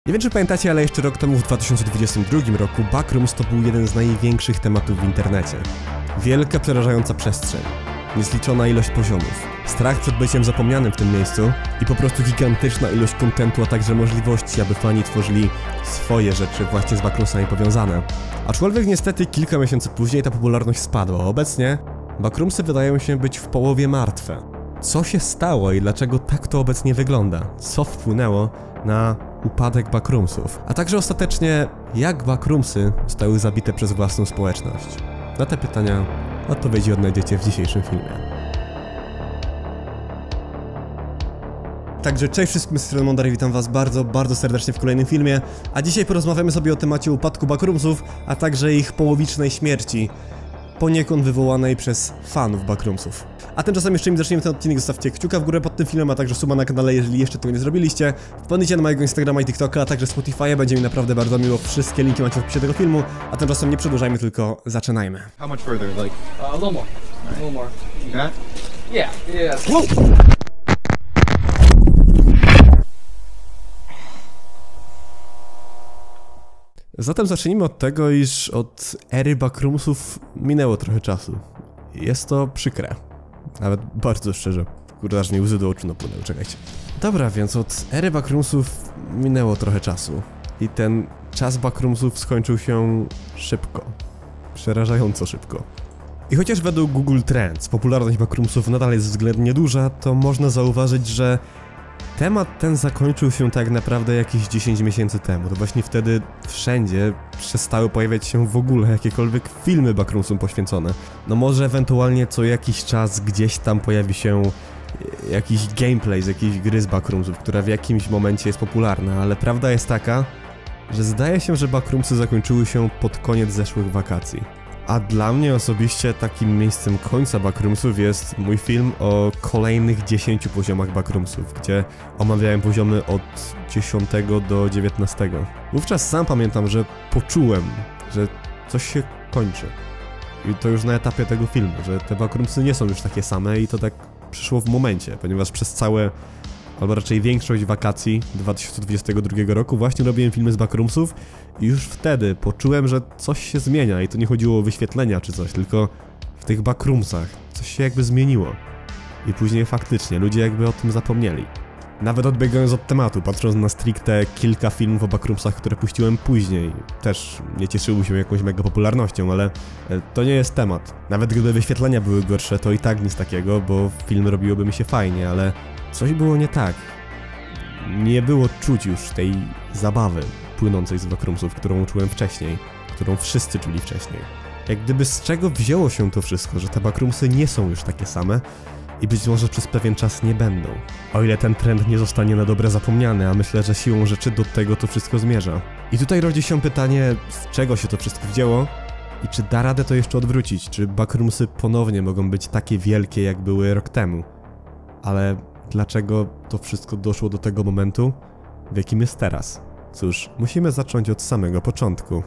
Nie wiem, czy pamiętacie, ale jeszcze rok temu, w 2022 roku, Backrooms to był jeden z największych tematów w internecie. Wielka, przerażająca przestrzeń. Niezliczona ilość poziomów. Strach przed byciem zapomnianym w tym miejscu i po prostu gigantyczna ilość kontentu, a także możliwości, aby fani tworzyli swoje rzeczy właśnie z Backroomsami powiązane. Aczkolwiek niestety kilka miesięcy później ta popularność spadła. Obecnie Backroomsy wydają się być w połowie martwe. Co się stało i dlaczego tak to obecnie wygląda? Co wpłynęło na upadek Backroomsów? A także ostatecznie, jak Backroomsy zostały zabite przez własną społeczność? Na te pytania odpowiedzi odnajdziecie w dzisiejszym filmie. Także cześć wszystkim, z strony Mondary, witam was bardzo serdecznie w kolejnym filmie. A dzisiaj porozmawiamy sobie o temacie upadku Backroomsów, a także ich połowicznej śmierci, poniekąd wywołanej przez fanów Backroomsów. A tymczasem jeszcze nim zaczniemy ten odcinek, zostawcie kciuka w górę pod tym filmem, a także suba na kanale, jeżeli jeszcze tego nie zrobiliście. Wpadnijcie na mojego Instagrama i TikToka, a także Spotify'a, będzie mi naprawdę bardzo miło. Wszystkie linki macie w opisie tego filmu, a tymczasem nie przedłużajmy, tylko zaczynajmy. How much further? Like A little more. A little more. you got? Yeah. Zatem zacznijmy od tego, iż od ery Backroomsów minęło trochę czasu. Jest to przykre. Nawet bardzo szczerze. Kurde, aż mi łzy do oczu napłynęły, czekajcie. Dobra, więc od ery Backroomsów minęło trochę czasu. I ten czas Backroomsów skończył się szybko. Przerażająco szybko. I chociaż według Google Trends popularność Backroomsów nadal jest względnie duża, to można zauważyć, że temat ten zakończył się tak naprawdę jakieś 10 miesięcy temu. To właśnie wtedy wszędzie przestały pojawiać się w ogóle jakiekolwiek filmy Backroomsom poświęcone. No może ewentualnie co jakiś czas gdzieś tam pojawi się jakiś gameplay z jakiejś gry z Backroomsów, która w jakimś momencie jest popularna, ale prawda jest taka, że zdaje się, że Backroomsy zakończyły się pod koniec zeszłych wakacji. A dla mnie osobiście takim miejscem końca Backroomsów jest mój film o kolejnych 10 poziomach Backroomsów, gdzie omawiałem poziomy od 10 do 19. Wówczas sam pamiętam, że poczułem, że coś się kończy. I to już na etapie tego filmu, że te Backroomsy nie są już takie same i to tak przyszło w momencie, ponieważ przez całe, albo raczej większość wakacji 2022 roku właśnie robiłem filmy z Backroomsów i już wtedy poczułem, że coś się zmienia i to nie chodziło o wyświetlenia czy coś, tylko w tych Backroomsach coś się jakby zmieniło. I później faktycznie ludzie jakby o tym zapomnieli. Nawet odbiegając od tematu, patrząc na stricte kilka filmów o Backroomsach, które puściłem później, też nie cieszyły się jakąś mega popularnością, ale to nie jest temat. Nawet gdyby wyświetlenia były gorsze, to i tak nic takiego, bo film robiłoby mi się fajnie, ale coś było nie tak. Nie było czuć już tej zabawy płynącej z Backroomsów, którą czułem wcześniej, którą wszyscy czuli wcześniej. Jak gdyby z czego wzięło się to wszystko, że te Backroomsy nie są już takie same i być może przez pewien czas nie będą. O ile ten trend nie zostanie na dobre zapomniany, a myślę, że siłą rzeczy do tego to wszystko zmierza. I tutaj rodzi się pytanie, z czego się to wszystko wzięło i czy da radę to jeszcze odwrócić, czy Backroomsy ponownie mogą być takie wielkie, jak były rok temu. Ale dlaczego to wszystko doszło do tego momentu, w jakim jest teraz? Cóż, musimy zacząć od samego początku.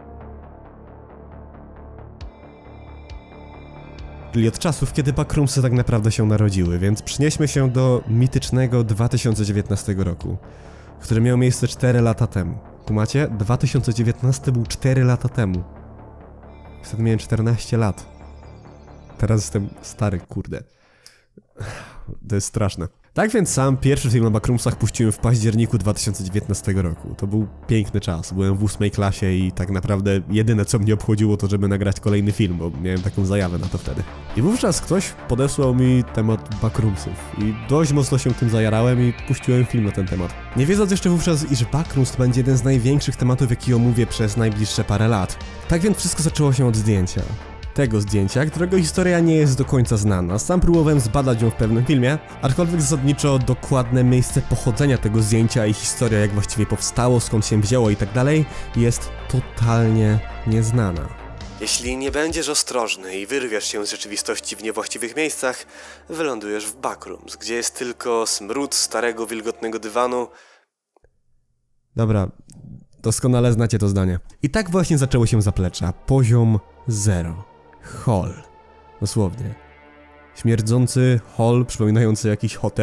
Czyli od czasów, kiedy Backroomsy tak naprawdę się narodziły, więc przenieśmy się do mitycznego 2019 roku, który miał miejsce 4 lata temu. Kumacie? 2019 był 4 lata temu. Wtedy miałem 14 lat. Teraz jestem stary, kurde. To jest straszne. Tak więc sam pierwszy film na Backroomsach puściłem w październiku 2019 roku. To był piękny czas. Byłem w 8 klasie i tak naprawdę jedyne co mnie obchodziło to, żeby nagrać kolejny film, bo miałem taką zajawę na to wtedy. I wówczas ktoś podesłał mi temat Backroomsów i dość mocno się tym zajarałem i puściłem film na ten temat. Nie wiedząc jeszcze wówczas, iż Backrooms to będzie jeden z największych tematów, jaki omówię przez najbliższe parę lat. Tak więc wszystko zaczęło się od zdjęcia. Tego zdjęcia, którego historia nie jest do końca znana. Sam próbowałem zbadać ją w pewnym filmie, aczkolwiek zasadniczo dokładne miejsce pochodzenia tego zdjęcia i historia, jak właściwie powstało, skąd się wzięło i tak dalej, jest totalnie nieznana. Jeśli nie będziesz ostrożny i wyrwiesz się z rzeczywistości w niewłaściwych miejscach, wylądujesz w Backrooms, gdzie jest tylko smród starego, wilgotnego dywanu. Dobra, doskonale znacie to zdanie. I tak właśnie zaczęło się zaplecza. Poziom 0. Hall. Dosłownie. Śmierdzący hall, przypominający jakiś hotel.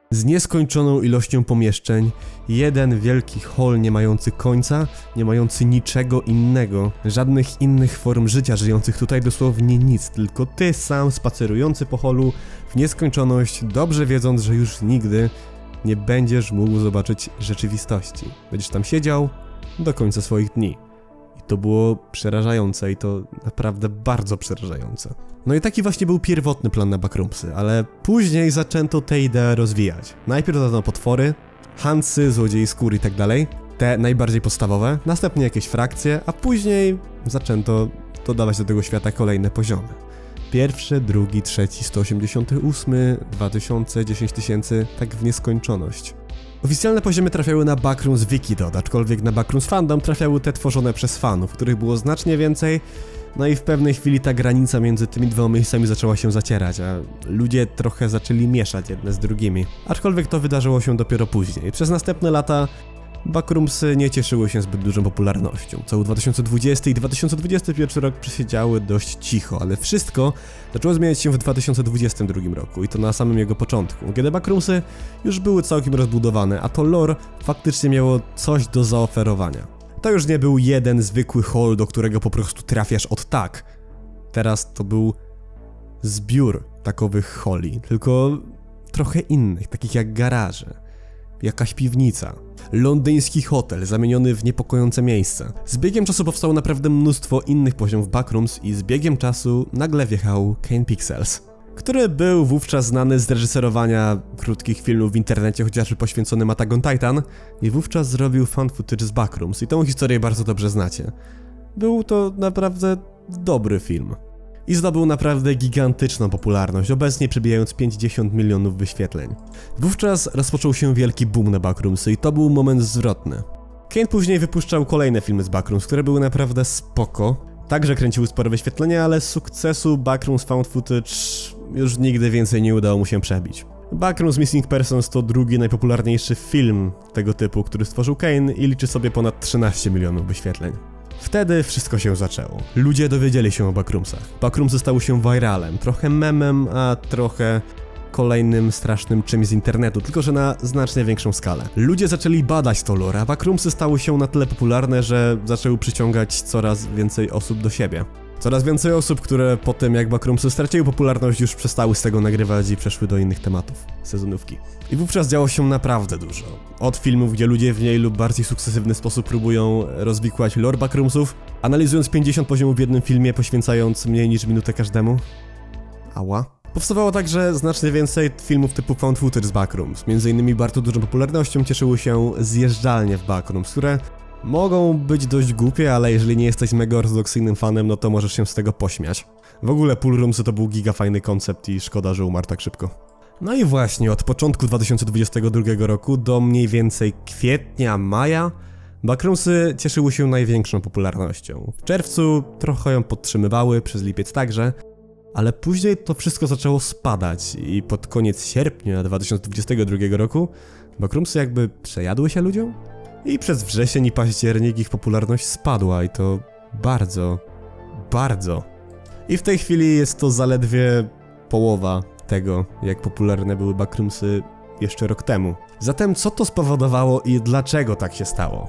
z nieskończoną ilością pomieszczeń, jeden wielki hol nie mający końca, nie mający niczego innego, żadnych innych form życia żyjących tutaj dosłownie nic, tylko ty sam spacerujący po holu w nieskończoność, dobrze wiedząc, że już nigdy nie będziesz mógł zobaczyć rzeczywistości. Będziesz tam siedział do końca swoich dni. I to było przerażające i to naprawdę bardzo przerażające. No i taki właśnie był pierwotny plan na Backroomsy, ale później zaczęto tę ideę rozwijać. Najpierw dodano potwory, Hansy, złodziei skór i tak dalej, te najbardziej podstawowe, następnie jakieś frakcje, a później zaczęto dodawać do tego świata kolejne poziomy. Pierwszy, drugi, trzeci, 188, 2000, 10 000, tak w nieskończoność. Oficjalne poziomy trafiały na Backrooms Wikidot, aczkolwiek na Backrooms Fandom trafiały te tworzone przez fanów, których było znacznie więcej, no i w pewnej chwili ta granica między tymi dwoma miejscami zaczęła się zacierać, a ludzie trochę zaczęli mieszać jedne z drugimi. Aczkolwiek to wydarzyło się dopiero później. Przez następne lata Backroomsy nie cieszyły się zbyt dużą popularnością. Cały 2020 i 2021 rok przesiedziały dość cicho, ale wszystko zaczęło zmieniać się w 2022 roku i to na samym jego początku, kiedy Backroomsy już były całkiem rozbudowane, a to lore faktycznie miało coś do zaoferowania. To już nie był jeden zwykły hall, do którego po prostu trafiasz od tak. Teraz to był zbiór takowych halli, tylko trochę innych, takich jak garaże, jakaś piwnica, londyński hotel zamieniony w niepokojące miejsce. Z biegiem czasu powstało naprawdę mnóstwo innych poziomów Backrooms i z biegiem czasu nagle wjechał Kane Pixels, który był wówczas znany z reżyserowania krótkich filmów w internecie, chociażby poświęconym Attack on Titan, i wówczas zrobił fan footage z Backrooms i tą historię bardzo dobrze znacie. Był to naprawdę dobry film. I zdobył naprawdę gigantyczną popularność, obecnie przebijając 50 milionów wyświetleń. Wówczas rozpoczął się wielki boom na Backroomsy i to był moment zwrotny. Kane później wypuszczał kolejne filmy z Backrooms, które były naprawdę spoko. Także kręciły spore wyświetlenia, ale sukcesu Backrooms Found Footage już nigdy więcej nie udało mu się przebić. Backrooms Missing Persons to drugi najpopularniejszy film tego typu, który stworzył Kane i liczy sobie ponad 13 milionów wyświetleń. Wtedy wszystko się zaczęło. Ludzie dowiedzieli się o Backroomsach. Backroomsy stały się viralem, trochę memem, a trochę kolejnym strasznym czymś z internetu, tylko że na znacznie większą skalę. Ludzie zaczęli badać to lore, a Backroomsy stały się na tyle popularne, że zaczęły przyciągać coraz więcej osób do siebie. Coraz więcej osób, które po tym jak Backroomsy straciły popularność, już przestały z tego nagrywać i przeszły do innych tematów, sezonówki. I wówczas działo się naprawdę dużo. Od filmów, gdzie ludzie w mniej lub bardziej sukcesywny sposób próbują rozwikłać lore Backroomsów, analizując 50 poziomów w jednym filmie, poświęcając mniej niż minutę każdemu. Ała. Powstawało także znacznie więcej filmów typu Found Footage z Backrooms. Między innymi bardzo dużą popularnością cieszyły się zjeżdżalnie w Backrooms, które mogą być dość głupie, ale jeżeli nie jesteś mega ortodoksyjnym fanem, no to możesz się z tego pośmiać. W ogóle Pool Roomsy to był giga fajny koncept i szkoda, że umarł tak szybko. No i właśnie od początku 2022 roku do mniej więcej kwietnia, maja Backroomsy cieszyły się największą popularnością. W czerwcu trochę ją podtrzymywały, przez lipiec także, ale później to wszystko zaczęło spadać i pod koniec sierpnia 2022 roku Backroomsy jakby przejadły się ludziom i przez wrzesień i październik ich popularność spadła i to bardzo. I w tej chwili jest to zaledwie połowa tego, jak popularne były Backroomsy jeszcze rok temu. Zatem co to spowodowało i dlaczego tak się stało?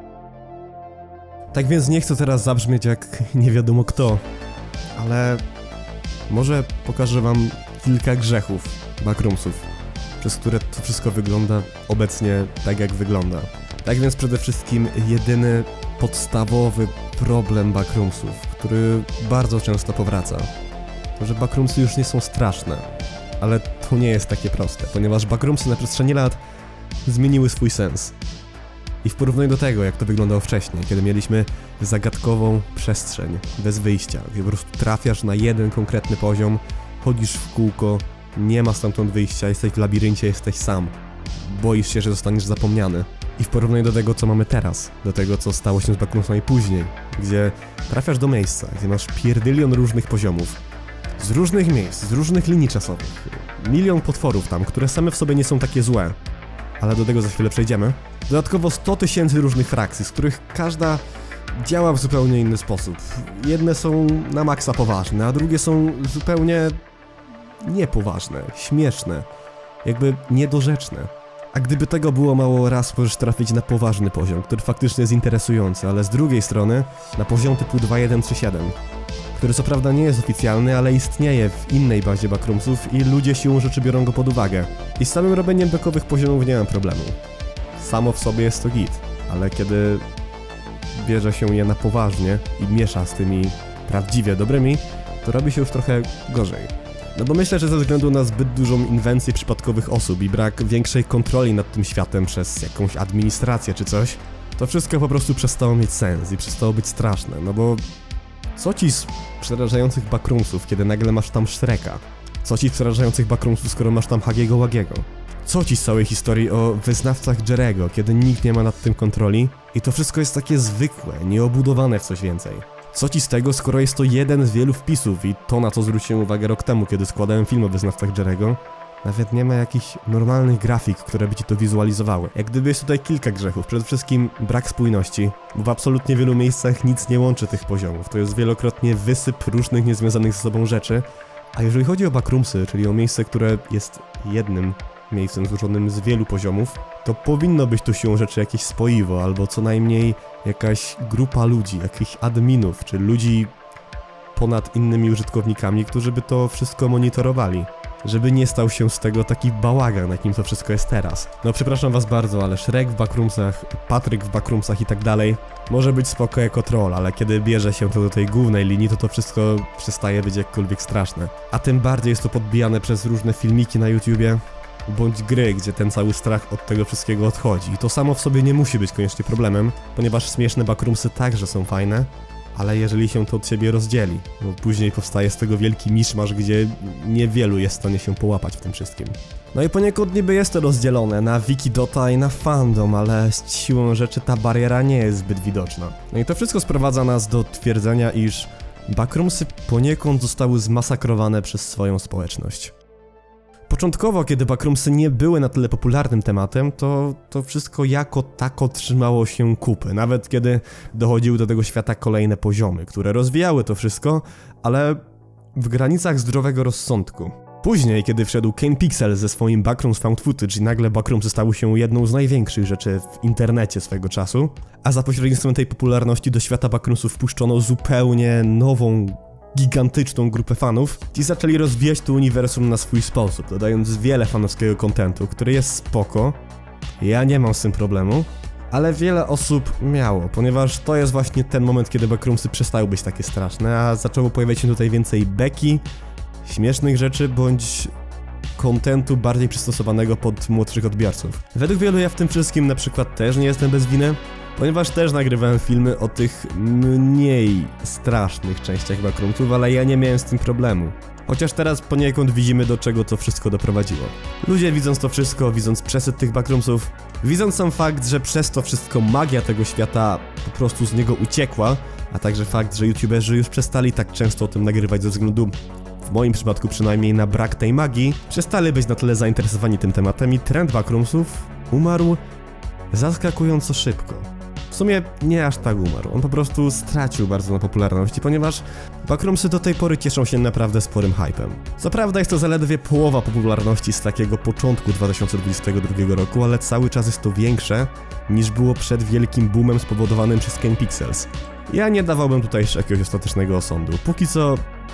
Tak więc nie chcę teraz zabrzmieć jak nie wiadomo kto, ale może pokażę wam kilka grzechów Backroomsów, przez które to wszystko wygląda obecnie tak jak wygląda. Tak więc przede wszystkim jedyny podstawowy problem Backroomsów, który bardzo często powraca, to że Backroomsy już nie są straszne, ale to nie jest takie proste, ponieważ Backroomsy na przestrzeni lat zmieniły swój sens. I w porównaniu do tego, jak to wyglądało wcześniej, kiedy mieliśmy zagadkową przestrzeń bez wyjścia, gdzie po prostu trafiasz na jeden konkretny poziom, chodzisz w kółko, nie ma stamtąd wyjścia, jesteś w labiryncie, jesteś sam. Boisz się, że zostaniesz zapomniany. I w porównaniu do tego, co mamy teraz, do tego, co stało się z Backroomsami później, gdzie trafiasz do miejsca, gdzie masz pierdylion różnych poziomów, z różnych miejsc, z różnych linii czasowych, milion potworów tam, które same w sobie nie są takie złe, ale do tego za chwilę przejdziemy. Dodatkowo 100 000 różnych frakcji, z których każda działa w zupełnie inny sposób. Jedne są na maksa poważne, a drugie są zupełnie niepoważne, śmieszne. jakby niedorzeczne. A gdyby tego było mało, raz możesz trafić na poważny poziom, który faktycznie jest interesujący, ale z drugiej strony na poziom typu 2137, który co prawda nie jest oficjalny, ale istnieje w innej bazie backroomsów i ludzie siłą rzeczy biorą go pod uwagę. I z samym robieniem bekowych poziomów nie mam problemu. Samo w sobie jest to git, ale kiedy bierze się je na poważnie i miesza z tymi prawdziwie dobrymi, to robi się już trochę gorzej. No bo myślę, że ze względu na zbyt dużą inwencję przypadkowych osób i brak większej kontroli nad tym światem przez jakąś administrację czy coś, to wszystko po prostu przestało mieć sens i przestało być straszne, no bo co ci z przerażających backroomsów, kiedy nagle masz tam Shreka? Co ci z przerażających backroomsów, skoro masz tam Hagiego Łagiego? Co ci z całej historii o wyznawcach Jerego, kiedy nikt nie ma nad tym kontroli i to wszystko jest takie zwykłe, nieobudowane w coś więcej? Co ci z tego, skoro jest to jeden z wielu wpisów i to, na co zwróciłem uwagę rok temu, kiedy składałem film o wyznawcach Jerego, nawet nie ma jakichś normalnych grafik, które by ci to wizualizowały. Jak gdyby jest tutaj kilka grzechów. Przede wszystkim brak spójności, bo w absolutnie wielu miejscach nic nie łączy tych poziomów. To jest wielokrotnie wysyp różnych niezwiązanych ze sobą rzeczy. A jeżeli chodzi o backroomsy, czyli o miejsce, które jest jednym miejscem złożonym z wielu poziomów, to powinno być tu siłą rzeczy jakieś spoiwo, albo co najmniej jakaś grupa ludzi, jakichś adminów, czy ludzi ponad innymi użytkownikami, którzy by to wszystko monitorowali. Żeby nie stał się z tego taki bałagan, jakim to wszystko jest teraz. No przepraszam was bardzo, ale Shrek w backroomsach, Patryk w backroomsach i tak dalej może być spoko jako troll, ale kiedy bierze się to do tej głównej linii, to wszystko przestaje być jakkolwiek straszne. A tym bardziej jest to podbijane przez różne filmiki na YouTubie, bądź gry, gdzie ten cały strach od tego wszystkiego odchodzi. I to samo w sobie nie musi być koniecznie problemem, ponieważ śmieszne backroomsy także są fajne, ale jeżeli się to od siebie rozdzieli, bo później powstaje z tego wielki miszmasz, gdzie niewielu jest w stanie się połapać w tym wszystkim. No i poniekąd niby jest to rozdzielone na Wikidota i na fandom, ale z siłą rzeczy ta bariera nie jest zbyt widoczna. No i to wszystko sprowadza nas do twierdzenia, iż backroomsy poniekąd zostały zmasakrowane przez swoją społeczność. Początkowo, kiedy backroomsy nie były na tyle popularnym tematem, to wszystko jako tako trzymało się kupy. Nawet kiedy dochodziły do tego świata kolejne poziomy, które rozwijały to wszystko, ale w granicach zdrowego rozsądku. Później, kiedy wszedł Kane Pixel ze swoim Backrooms Found Footage i nagle backroomsy stały się jedną z największych rzeczy w internecie swego czasu, a za pośrednictwem tej popularności do świata backroomsów wpuszczono zupełnie nową, gigantyczną grupę fanów, ci zaczęli rozwijać to uniwersum na swój sposób, dodając wiele fanowskiego kontentu, który jest spoko, ja nie mam z tym problemu, ale wiele osób miało, ponieważ to jest właśnie ten moment, kiedy backroomsy przestały być takie straszne, a zaczęło pojawiać się tutaj więcej beki, śmiesznych rzeczy, bądź kontentu bardziej przystosowanego pod młodszych odbiorców. Według wielu ja w tym wszystkim na przykład też nie jestem bez winy, ponieważ też nagrywałem filmy o tych mniej strasznych częściach backroomsów, ale ja nie miałem z tym problemu. Chociaż teraz poniekąd widzimy, do czego to wszystko doprowadziło. Ludzie widząc to wszystko, widząc przesyt tych backroomsów, widząc sam fakt, że przez to wszystko magia tego świata po prostu z niego uciekła, a także fakt, że youtuberzy już przestali tak często o tym nagrywać ze względu, w moim przypadku przynajmniej, na brak tej magii, przestali być na tyle zainteresowani tym tematem i trend backroomsów umarł zaskakująco szybko. W sumie nie aż tak umarł, on po prostu stracił bardzo na popularności, ponieważ backroomsy do tej pory cieszą się naprawdę sporym hypem. Co prawda jest to zaledwie połowa popularności z takiego początku 2022 roku, ale cały czas jest to większe niż było przed wielkim boomem spowodowanym przez Kane Pixels. Ja nie dawałbym tutaj jeszcze jakiegoś ostatecznego osądu. Póki co,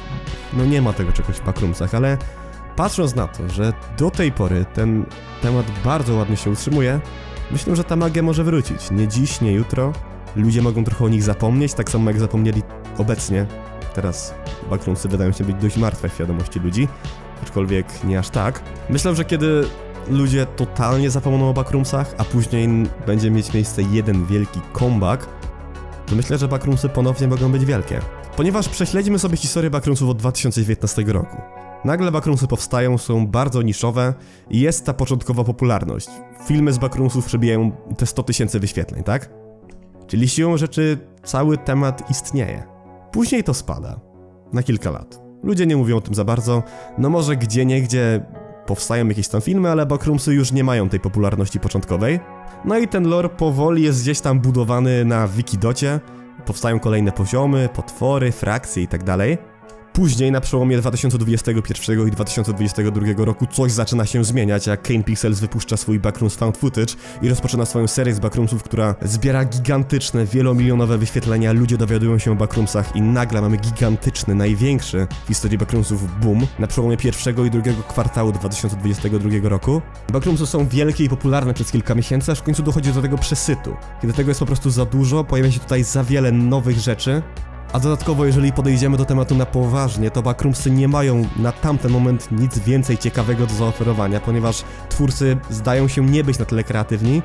no nie ma tego czegoś w backroomsach, ale patrząc na to, że do tej pory ten temat bardzo ładnie się utrzymuje, myślę, że ta magia może wrócić. Nie dziś, nie jutro. Ludzie mogą trochę o nich zapomnieć, tak samo jak zapomnieli obecnie. Teraz backroomsy wydają się być dość martwe w świadomości ludzi, aczkolwiek nie aż tak. Myślę, że kiedy ludzie totalnie zapomną o backroomsach, a później będzie mieć miejsce jeden wielki comeback, to myślę, że backroomsy ponownie mogą być wielkie. Ponieważ prześledźmy sobie historię backroomsów od 2019 roku. Nagle backroomsy powstają, są bardzo niszowe i jest ta początkowa popularność. Filmy z backroomsów przebijają te 100 000 wyświetleń, tak? Czyli siłą rzeczy cały temat istnieje. Później to spada. Na kilka lat. Ludzie nie mówią o tym za bardzo, no może gdzieniegdzie powstają jakieś tam filmy, ale backroomsy już nie mają tej popularności początkowej. No i ten lore powoli jest gdzieś tam budowany na Wikidocie. Powstają kolejne poziomy, potwory, frakcje i tak dalej. Później, na przełomie 2021 i 2022 roku, coś zaczyna się zmieniać, jak Kane Pixels wypuszcza swój Backrooms Found Footage i rozpoczyna swoją serię z Backroomsów, która zbiera gigantyczne, wielomilionowe wyświetlenia, ludzie dowiadują się o Backroomsach i nagle mamy gigantyczny, największy w historii Backroomsów boom na przełomie pierwszego i drugiego kwartału 2022 roku. Backroomsy są wielkie i popularne przez kilka miesięcy, aż w końcu dochodzi do tego przesytu. Kiedy tego jest po prostu za dużo, pojawia się tutaj za wiele nowych rzeczy. A dodatkowo, jeżeli podejdziemy do tematu na poważnie, to Backroomsy nie mają na tamten moment nic więcej ciekawego do zaoferowania, ponieważ twórcy zdają się nie być na tyle kreatywni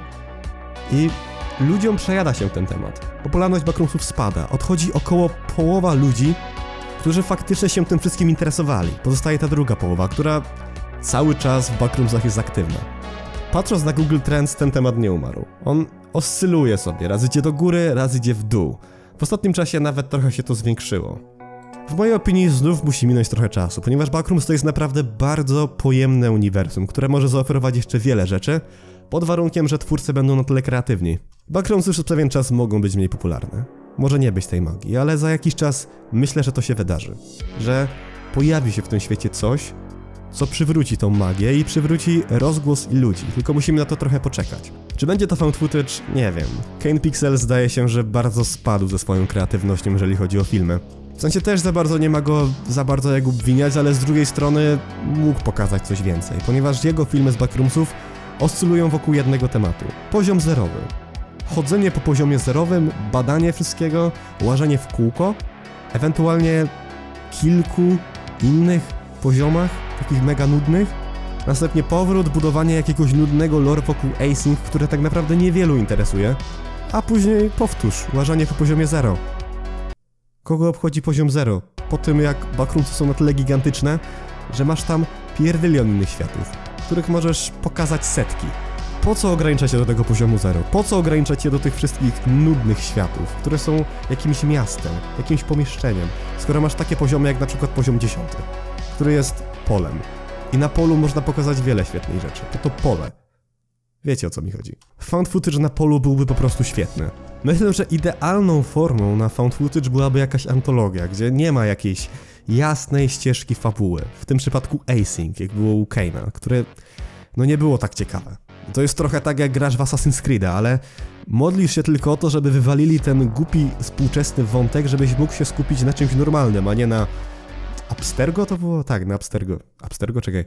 i ludziom przejada się ten temat. Popularność Backroomsów spada, odchodzi około połowa ludzi, którzy faktycznie się tym wszystkim interesowali. Pozostaje ta druga połowa, która cały czas w Backroomsach jest aktywna. Patrząc na Google Trends, ten temat nie umarł. On oscyluje sobie, raz idzie do góry, raz idzie w dół. W ostatnim czasie nawet trochę się to zwiększyło. W mojej opinii znów musi minąć trochę czasu, ponieważ Backrooms to jest naprawdę bardzo pojemne uniwersum, które może zaoferować jeszcze wiele rzeczy, pod warunkiem, że twórcy będą na tyle kreatywni. Backroomsy już przez pewien czas mogą być mniej popularne. Może nie być tej magii, ale za jakiś czas myślę, że to się wydarzy. Że pojawi się w tym świecie coś, co przywróci tą magię i przywróci rozgłos i ludzi, tylko musimy na to trochę poczekać. Czy będzie to found footage? Nie wiem. Kane Pixels zdaje się, że bardzo spadł ze swoją kreatywnością, jeżeli chodzi o filmy. W sensie też nie ma go za bardzo jak obwiniać, ale z drugiej strony mógł pokazać coś więcej, ponieważ jego filmy z Backroomsów oscylują wokół jednego tematu. Poziom zerowy. Chodzenie po poziomie zerowym, badanie wszystkiego, łażenie w kółko, ewentualnie kilku innych poziomach, takich mega nudnych, następnie powrót, budowanie jakiegoś nudnego lore wokół async, które tak naprawdę niewielu interesuje, a później powtórz, łażenie po poziomie 0. Kogo obchodzi poziom 0? Po tym jak Backroomsy są na tyle gigantyczne, że masz tam pierdylion innych światów, których możesz pokazać setki. Po co ograniczać się do tego poziomu 0? Po co ograniczać się do tych wszystkich nudnych światów, które są jakimś miastem, jakimś pomieszczeniem, skoro masz takie poziomy jak na przykład poziom 10, który jest polem. I na polu można pokazać wiele świetnych rzeczy. To pole. Wiecie, o co mi chodzi. Found footage na polu byłby po prostu świetny. Myślę, że idealną formą na found footage byłaby jakaś antologia, gdzie nie ma jakiejś jasnej ścieżki fabuły. W tym przypadku async, jak było u Kane'a, które nie było tak ciekawe. To jest trochę tak, jak grasz w Assassin's Creed'a, ale modlisz się tylko o to, żeby wywalili ten głupi, współczesny wątek, żebyś mógł się skupić na czymś normalnym, a nie na... Abstergo to było? Tak, na Abstergo. Abstergo? Czekaj.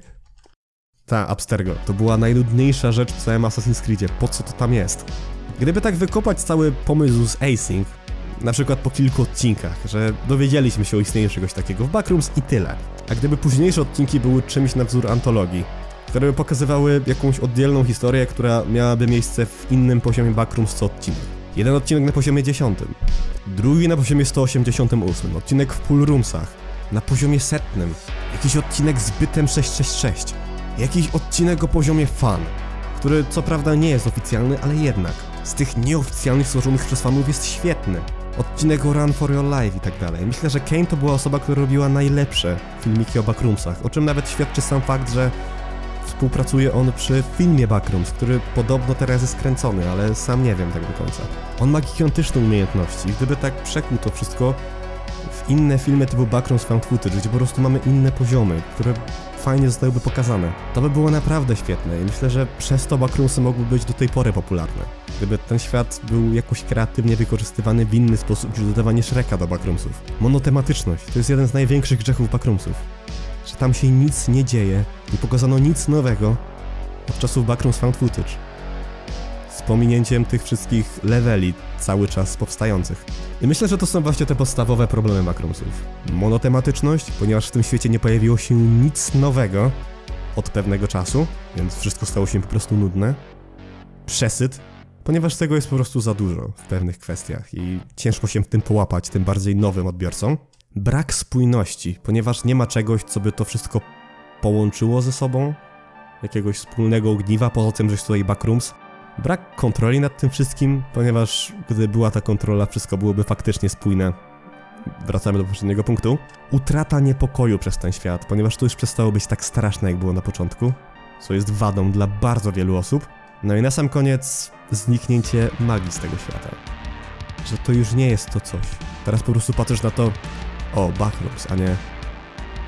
Abstergo. To była najnudniejsza rzecz w całym Assassin's Creedzie. Po co to tam jest? Gdyby tak wykopać cały pomysł z async, na przykład po kilku odcinkach, że dowiedzieliśmy się o istnieniu czegoś takiego w Backrooms i tyle. A gdyby późniejsze odcinki były czymś na wzór antologii, które by pokazywały jakąś oddzielną historię, która miałaby miejsce w innym poziomie Backrooms co odcinek. Jeden odcinek na poziomie 10, drugi na poziomie 188, odcinek w Pool Roomsach, na poziomie 100, jakiś odcinek z bytem 666, jakiś odcinek o poziomie fan, który co prawda nie jest oficjalny, ale jednak z tych nieoficjalnych stworzonych przez fanów jest świetny. Odcinek o Run for Your Life i tak dalej. Myślę, że Kane to była osoba, która robiła najlepsze filmiki o Backroomsach, o czym nawet świadczy sam fakt, że współpracuje on przy filmie Backrooms, który podobno teraz jest kręcony, ale sam nie wiem tak do końca. On ma gigantyczne umiejętności i gdyby tak przekuł to wszystko w inne filmy typu Backrooms Found Footage, gdzie po prostu mamy inne poziomy, które fajnie zostałyby pokazane, to by było naprawdę świetne i myślę, że przez to Backroomsy mogły być do tej pory popularne. Gdyby ten świat był jakoś kreatywnie wykorzystywany w inny sposób niż dodawanie Shreka do Backroomsów. Monotematyczność to jest jeden z największych grzechów Backroomsów. Że tam się nic nie dzieje, nie pokazano nic nowego od czasów Backrooms Found Footage. Z pominięciem tych wszystkich leveli cały czas powstających. I myślę, że to są właśnie te podstawowe problemy Backroomsów. Monotematyczność, ponieważ w tym świecie nie pojawiło się nic nowego od pewnego czasu, więc wszystko stało się po prostu nudne. Przesyt, ponieważ tego jest po prostu za dużo w pewnych kwestiach i ciężko się w tym połapać, tym bardziej nowym odbiorcom. Brak spójności, ponieważ nie ma czegoś, co by to wszystko połączyło ze sobą, jakiegoś wspólnego ogniwa, poza tym, że jest tutaj Backrooms. Brak kontroli nad tym wszystkim, ponieważ gdy była ta kontrola, wszystko byłoby faktycznie spójne. Wracamy do poprzedniego punktu. Utrata niepokoju przez ten świat, ponieważ to już przestało być tak straszne, jak było na początku, co jest wadą dla bardzo wielu osób. No i na sam koniec zniknięcie magii z tego świata. Że to już nie jest to coś. Teraz po prostu patrzysz na to, o, Backrooms, a nie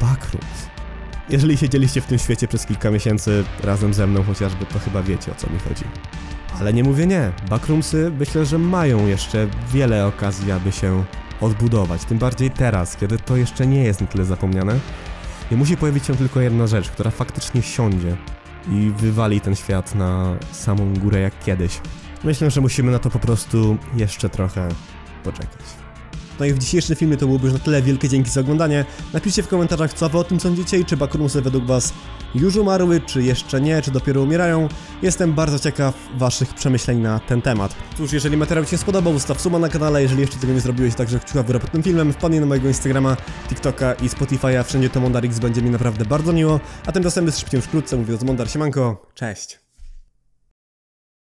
Backrooms. Jeżeli siedzieliście w tym świecie przez kilka miesięcy razem ze mną chociażby, to chyba wiecie, o co mi chodzi. Ale nie mówię nie. Backroomsy myślę, że mają jeszcze wiele okazji, aby się odbudować. Tym bardziej teraz, kiedy to jeszcze nie jest na tyle zapomniane. I musi pojawić się tylko jedna rzecz, która faktycznie siądzie i wywali ten świat na samą górę jak kiedyś. Myślę, że musimy na to po prostu jeszcze trochę poczekać. No i w dzisiejszym filmie to byłoby już na tyle. Wielkie dzięki za oglądanie. Napiszcie w komentarzach, co wy o tym sądzicie i czy backroomsy według was już umarły, czy jeszcze nie, czy dopiero umierają. Jestem bardzo ciekaw waszych przemyśleń na ten temat. Cóż, jeżeli materiał ci się spodobał, zostaw suba na kanale, jeżeli jeszcze tego nie zrobiłeś, także kciuka w górę pod tym filmem, wpadnij na mojego Instagrama, TikToka i Spotify'a, wszędzie to MondarX, będzie mi naprawdę bardzo miło. A tymczasem wystrzymcie już wkrótce, mówiąc Mondar, siemanko, cześć!